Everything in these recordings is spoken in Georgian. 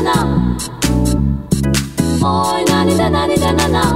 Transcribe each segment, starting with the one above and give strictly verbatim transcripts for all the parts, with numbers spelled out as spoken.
na Oi nani da nani da na na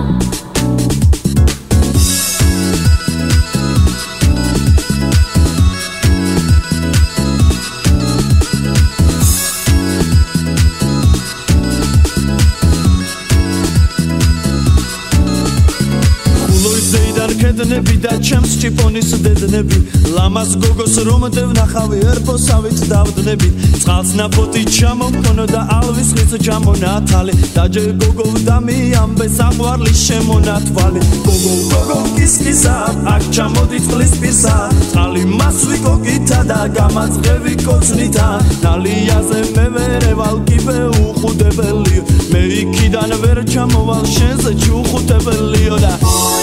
Kednebi da ჩემს ჭიპონის დედნები ლამას გოგოს რომ დევნახავი ერბოსავით დავდნები წყალს ნაფოტი ჩამომქონო და ალვის ხის ჩამონათალი დაჯე გოგო დამი ამბე საყვარლი შემონათვალი გოგო გოგო კისკისა აქ ჩამოდი წყლის პირსა წყალი მასვი გოგითა და გამაწყევი კოცნითა ნალიაზე მე ვერევალ კიბე უხუდებელიო მე იქიდან ვერ ჩამოვალ შენზე ჩუხუტებელიო და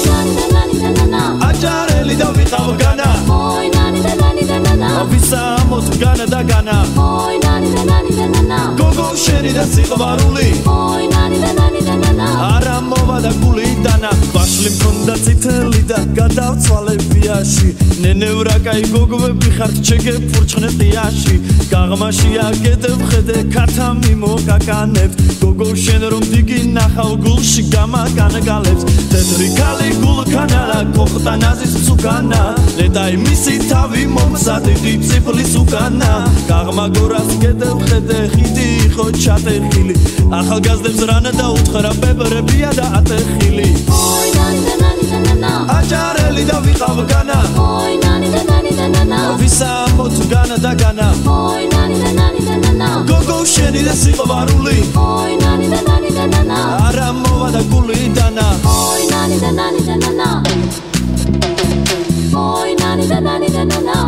აჯარელი და ვიყავ განა Oi nani da nani da na na ვისამოთ განა და განა Oi nani da nani da na na გოგო შენი და სიყვარული Oi nani da nani da na na არა მოვა და გული დანა ვაშლი მქონდა წითელი და გადავცვალე ბიაში ნენევრა კაი გოგოები ხართ ჩეგე ფურჩხნე ტიაში გაღმაშია გედევ ხედე ქათა მიმოკაკანებს გოგო შენ რომ დიგი ნახავ გულში გამაკანგალებს თეთრი ქალი გულქანალა კოხტანაზის სუკანა ლედაი მისი თავი მომსადიდი ციფლის უკანა გაღმაგორას გედევ ხედე ხიდი ხო ჩატეხილი ახალგაზრდებს რანა და უთხრა ბებრებია და ატეხილი Oi nani da nani da na na აჯარელი და ვიყავ განა Oi nani da nani da na na ვისამოთ განა და განა Oi nani da nani da na na გოგო შენი და სიყვარული Oi nani da nani da na na არა მოვა და გული დანა Oi nani da nani da na na Oi nani da nani da na na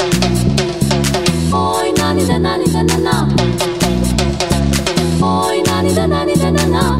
Oi nani da nani da na na Oi nani da nani da na na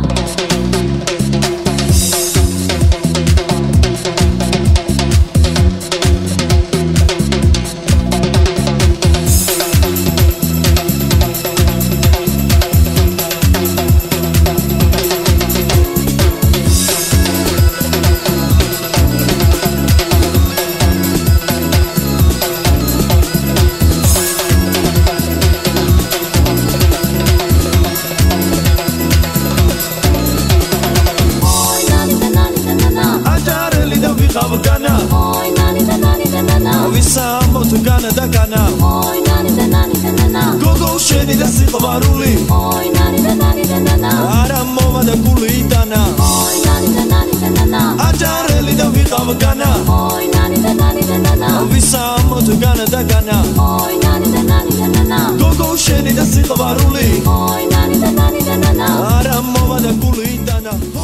Oi nani da nani da na na ვისამოთ განა და განა Oi nani da nani da na na გოგო შენი და სიყვარული Oi nani da nani da na na არა მოვა და გული დანა Oi nani da nani da na na აჯარელი და ვიყავ განა Oi nani da nani da na na ვისამოთ განა და განა Oi nani da nani da na na გოგო შენი და სიყვარული Oi nani da nani da na na არა მოვა და გული დანა